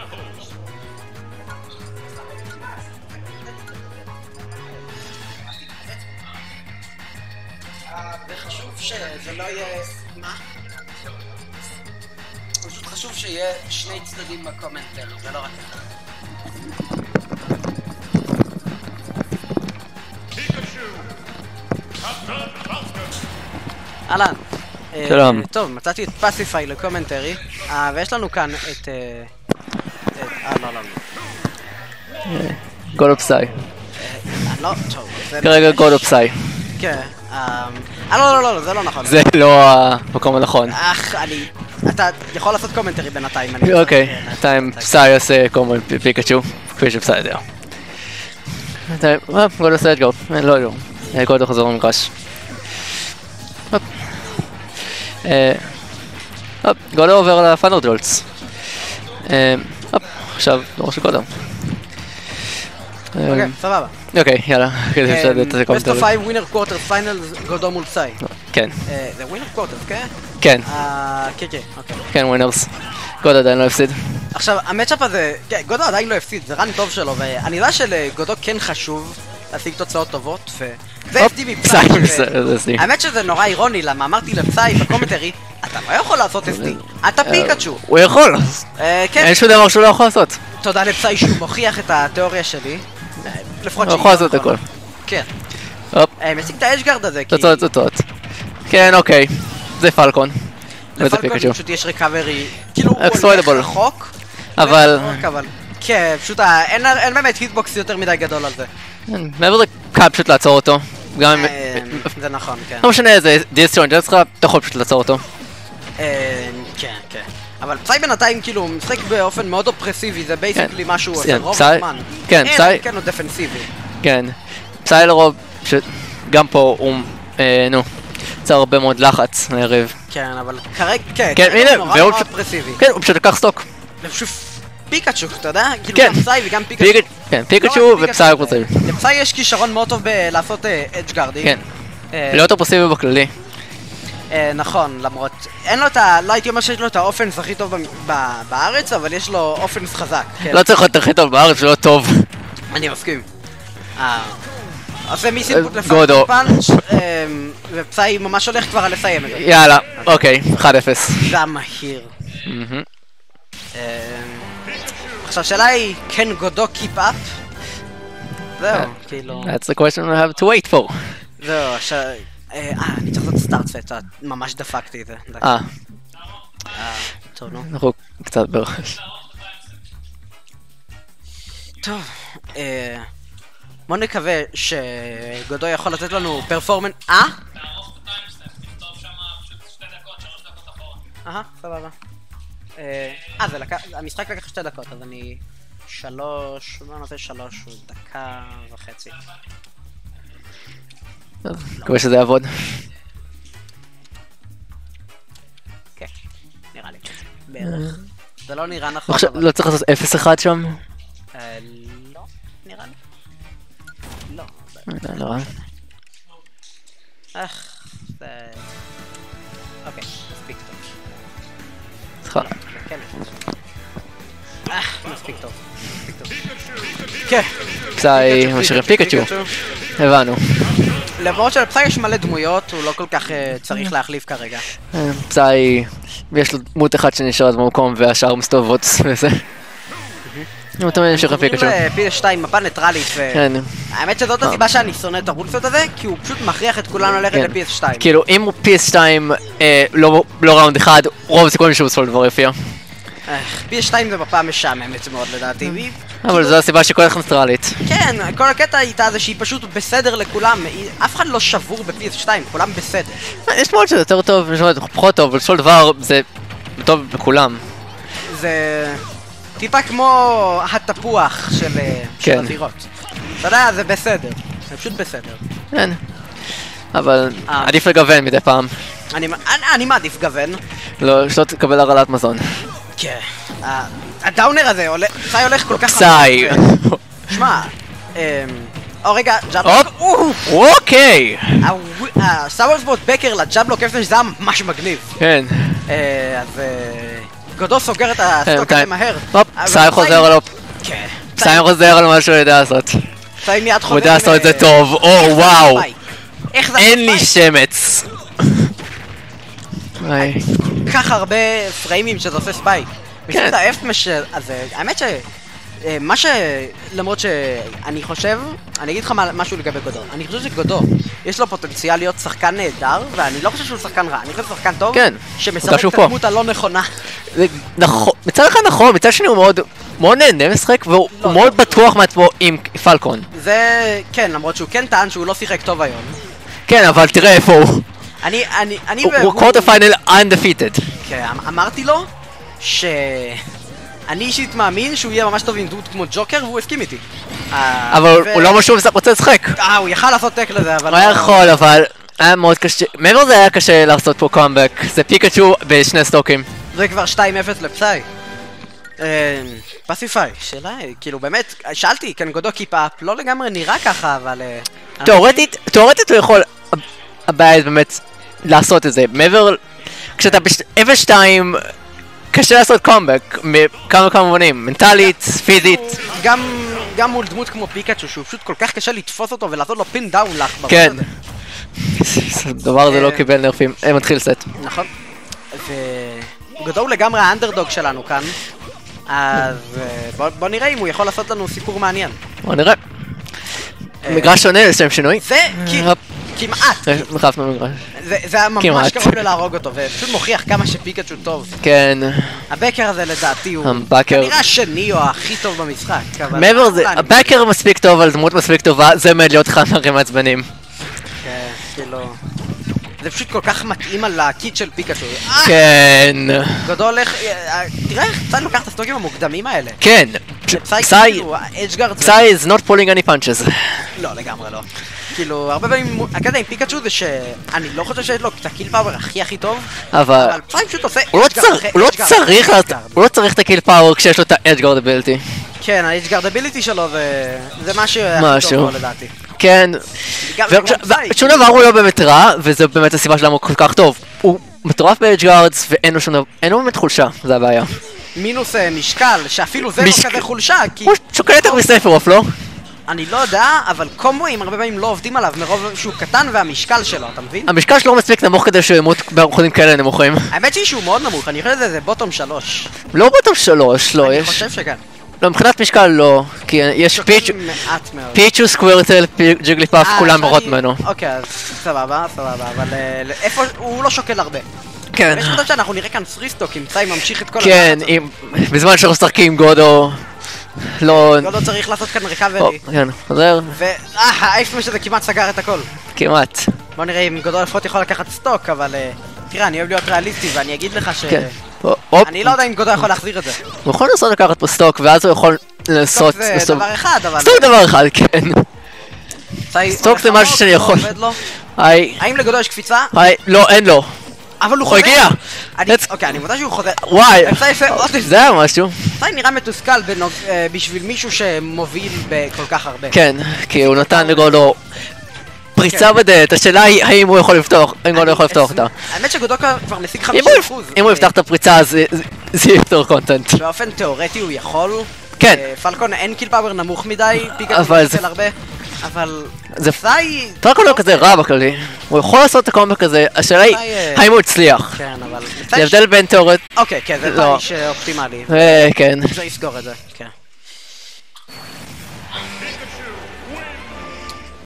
וחשוב שזה לא יהיה... מה? פשוט חשוב שיהיה שני צדדים בקומנטר, זה לא רק אחד. אהלן. שלום. טוב, מצאתי את פסיפיי לקומנטרי, ויש לנו כאן את... גוד אוף פסאי. לא, טוב. כרגע גוד אוף פסאי. כן. לא, זה לא נכון. זה לא המקום הנכון. אתה יכול לעשות קומנטרי בינתיים. אוקיי, בינתיים פסאי עושה קומון פיקאצ'ו, כפי שפסאי יודע. גוד עושה אדגר, לא, גוד הוא חזור למגרש. גוד עובר לפאנר דולץ. עכשיו, לא משהו קודם. אוקיי, סבבה. אוקיי, יאללה, כדי שאתה יודעת את זה Best of 5 ווינר קוורטר פיינל גודו מול פסאי. כן. זה ווינר קוורטר, כן? כן. כן, אוקיי. כן, ווינרס. גודו עדיין לא הפסיד. עכשיו, המצ'אפ הזה, גודו עדיין לא הפסיד, זה רן טוב שלו, ואני יודע שלגודו כן חשוב להשיג תוצאות טובות, וזה FD מפסאי. האמת שזה נורא אירוני, למה אמרתי לפסאי בקומנטרי, אתה לא יכול לעשות FD, אתה פיקאצ'ו. הוא יכול. אין שום דבר שהוא לא יכול לעשות. תודה לפסאי שהוא מוכיח את התיאוריה שלי. לפחות הוא יכול לעשות הכל. כן. מציג את האדג'גארד הזה, כי... תוצאות. כן, אוקיי. זה פלקון. לפלקון פשוט יש ריקאברי, כאילו הוא הולך רחוק. אבל... כן, פשוט אין באמת היטבוקס יותר מדי גדול על זה. מעבר זה קל פשוט לעצור אותו. זה נכון, כן. לא משנה איזה דיסטרון, אתה יכול פשוט לעצור אותו. כן. אבל פסאי בינתיים כאילו משחק באופן מאוד אופרסיבי, זה בייסיקלי משהו עושה רוב הזמן. כן, פסאי... כן, הוא דפנסיבי. כן, פסאי לרוב, שגם פה הוא, יצר הרבה מאוד לחץ ליריב. כן, אבל כרגע, כן, הוא נורא אופרסיבי. כן, הוא פשוט לקח סטוק. זה פשוט פיקאצ'ו, אתה יודע? כאילו גם פסאי וגם פיקאצ'ו. כן, פיקאצ'ו ופסאי אופרסיבי. לפסאי יש כישרון מאוד טוב בלעשות אדג'גארדים. כן, להיות אופרסיבי בכללי. נכון, למרות, אין לו את ה... לא הייתי אומר שיש לו את האופנס הכי טוב בארץ, אבל יש לו אופנס חזק. לא צריך להיות הכי טוב בארץ, זה לא טוב. אני מסכים. עושה מיסינפוט לפאנץ' פאנץ', ופסאי ממש הולך כבר על לסיים את זה. יאללה, אוקיי, 1-0. זה המהיר. עכשיו שאלה היא, can גודו keep up? זהו, כאילו... That's the question we have to wait for. זהו, אני צריך לעשות סטארט פט, ממש דפקתי את זה. טוב, נו. אנחנו קצת בראש. טוב, בוא נקווה שגודו יכול לתת לנו פרפורמנס... סבבה. המשחק לקח 2 דקות, אז אני... 3... בוא נעשה 3, הוא 1.5 דקות. מקווה שזה יעבוד. כן, נראה לי. בערך. זה לא נראה נכון. לא צריך לעשות 0-1 שם? לא, נראה לי. לא. לא רע. זה... אוקיי, מספיק טוב. סליחה. מספיק טוב. כן. פסאי משאירים פיקאצ'ו. הבנו. למרות שלפסאי יש מלא דמויות, הוא לא כל כך צריך להחליף כרגע. פסאי, יש לו דמות אחת שנשארת במקום והשאר מסתובבות וזה. הוא תמיד משאירים פיקאצ'ו. PS2 מפה ניטרלית, והאמת שזאת הסיבה שאני שונא את הרולסט הזה, כי הוא פשוט מכריח את כולנו ללכת ל-PS2. כאילו אם הוא PS2 לא ראונד אחד, רוב הסיכויים שהוא סול דבר יפיע. PS2 זה מפה משעממת מאוד לדעתי. אבל זו הסיבה שכל כך ניטרלית. כן, כל הקטע איתה זה שהיא פשוט בסדר לכולם, אף אחד לא שבור ב-PS2, כולם בסדר. יש מאוד שזה יותר טוב, יש מאוד פחות טוב, אבל כל דבר זה טוב בכולם. זה טיפה כמו התפוח של הזירות. אתה יודע, זה בסדר, זה פשוט בסדר. כן, אבל עדיף לגוון מדי פעם. אני מעדיף גוון. לא, שלא תקבל הרעלת מזון. כן, הדאונר הזה, פסאי הולך כל כך... פסאי! שמע, רגע, ג'אב... אוקיי! סאוורסבוט בקר לג'אב לוקף זה היה ממש מגניב. כן. אז... גודו סוגר את הסטוק הזה מהר. פסאי חוזר עליו. כן. פסאי חוזר על מה שהוא יודע לעשות. פסאי מיד חוזר. הוא יודע לעשות את זה טוב, או וואו. איך זה אין לי שמץ. כך הרבה פריימים שזה עושה ספייק. בשביל האפמש הזה, האמת מה למרות שאני חושב, אני אגיד לך משהו לגבי גודו. אני חושב שגודו, יש לו פוטנציאל להיות שחקן נהדר, ואני לא חושב שהוא שחקן רע. אני חושב שהוא שחקן טוב, שמשחק את הדמות הלא נכונה. מצד אחד נכון, מצד שני הוא מאוד נהנה משחק, והוא מאוד בטוח מעצמו עם פלקון. זה, כן, למרות שהוא כן טען שהוא לא שיחק טוב היום. כן, אבל תראה איפה הוא. הוא קורט הפיינל undefeated. כן, אמרתי לו אני אישית מאמין שהוא יהיה ממש טוב עם דמות כמו ג'וקר, והוא הסכים איתי. אבל הוא לא משהו רוצה לשחק. הוא יכל לעשות טק לזה, אבל... הוא היה יכול, אבל היה מאוד קשה. מעבר לזה היה קשה לעשות פה קומבק. זה פיקאצ'ו בשני סטוקים. זה כבר 2-0 לפסאי. פסיפיי, שאלה, כאילו באמת, שאלתי, כאן גודו קיפ-אפ, לא לגמרי נראה ככה, אבל... תאורטית הוא יכול, הבעיה באמת לעשות את זה. מעבר, כשאתה ב-0-2... קשה לעשות קומבק מכמה מובנים, מנטלית, פיזית. גם מול דמות כמו פיקאצ'ו, שהוא פשוט כל כך קשה לתפוס אותו ולעשות לו פין דאון לך. כן. הדבר הזה לא קיבל נרפים, מתחיל סט. נכון. וגודו הוא לגמרי האנדרדוג שלנו כאן. אז בוא נראה אם הוא יכול לעשות לנו סיפור מעניין. בוא נראה. מגרש שונה לשם שינוי. זה כמעט. מחפנו מגרש. זה היה ממש קרוב להרוג אותו, ופשוט מוכיח כמה שפיקאצ'ו טוב. כן. הבקר הזה לדעתי הוא כנראה השני או הכי טוב במשחק. מעבר לזה, הבקר מספיק טוב, אבל דמות מספיק טובה, זה מעד להיות אחד מהרים מעצבנים. כן, כאילו... זה פשוט כל כך מתאים על הקיט של פיקאצ'ו. כן. גודו הולך... תראה איך פסאי לוקח את הסטוקים המוקדמים האלה. כן. פסאי is not pulling any punches. לא, לגמרי לא. כאילו, הרבה פעמים, הקטע עם פיקאצ'ו זה שאני לא חושב שיש לו את הקיל פאוור הכי טוב, אבל פסאי פשוט עושה הוא לא צריך את הקיל פאוור כשיש לו את האדג'גארד אביליטי. כן, האדג'גארד אביליטי שלו זה משהו הכי טוב פה לדעתי. כן, שום דבר הוא לא באמת רע, וזה באמת הסיבה שלנו כל כך טוב. הוא מטורף באדג'גארדס ואין לו שום דבר, אין לו באמת חולשה, זה הבעיה. מינוס משקל, שאפילו זה לא כזה חולשה, כי... הוא שוקל יותר מספרוף, לא? אני לא יודע, אבל קומבואים הרבה פעמים לא עובדים עליו מרוב שהוא קטן והמשקל שלו, אתה מבין? המשקל שלו מספיק נמוך כדי שהוא ימות באחוזים כאלה נמוכים. האמת שהוא מאוד נמוך, אני חושב שזה בוטום 3. לא בוטום 3, לא, יש... אני חושב שכן. לא, מבחינת משקל לא, כי יש פיצ'ו, סקווירטל, ג'יגליפאף, כולם פחות ממנו. אוקיי, אז סבבה, אבל איפה... הוא לא שוקל הרבה. כן. יש מצב שאנחנו נראה כאן סריסטוק אם פסאי ממשיך את כל... כן, בזמן שאנחנו משחקים גודו... לא... גודו צריך לעשות כאן ריקאברי. כן, חוזר. האפמש הזה כמעט סגר את הכל. כמעט. בוא נראה אם גודו לפחות יכול לקחת סטוק, אבל... תראה, אני אוהב להיות ריאליסטי ואני אגיד לך ש... אני לא יודע אם גודו יכול להחזיר את זה. הוא יכול לנסות לקחת פה סטוק, ואז הוא יכול לעשות... סטוק זה דבר אחד, אבל... סטוק דבר אחד, כן. סטוק זה משהו שאני יכול... האם לגודו יש קפיצה? לא, אין לו. אבל הוא חוזר! הוא הגיע! אוקיי, אני מודה שהוא חוזר. וואי! זה היה משהו. פסאי נראה מתוסכל בשביל מישהו שמוביל בכל כך הרבה. כן, כי הוא נתן לגודו פריצה בדלת, השאלה היא האם הוא יכול לפתוח, אם גודו יכול לפתוח אותה. האמת שגודו כבר משיג 50%. אם הוא יפתח את הפריצה אז זה יפתור קונטנט. באופן תיאורטי הוא יכול. כן. פלקון אין קיל פאוור נמוך מדי, פיקאצ'ו נופל הרבה. אבל... פסאי... פלקון לא כזה רע בכללי. הוא יכול לעשות את הקומבק הזה, השאלה היא האם הוא הצליח. כן, אבל... זה הבדל בין תיאורט... אוקיי, כן, זה פאי שאופטימלי. כן. זה יסגור את זה, כן.